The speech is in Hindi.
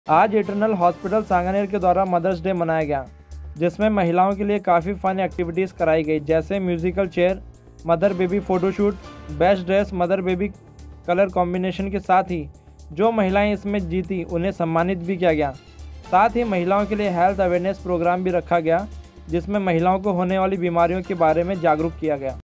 आज इटर्नल हॉस्पिटल सांगानेर के द्वारा मदर्स डे मनाया गया, जिसमें महिलाओं के लिए काफ़ी फन एक्टिविटीज़ कराई गई, जैसे musical chair, mother baby photoshoot, best dress, mother baby colour combination के साथ ही जो महिलाएं इसमें जीती उन्हें सम्मानित भी किया गया। साथ ही महिलाओं के लिए हेल्थ अवेयरनेस प्रोग्राम भी रखा गया, जिसमें महिलाओं को होने वाली बीमारियों के बारे में जागरूक किया गया।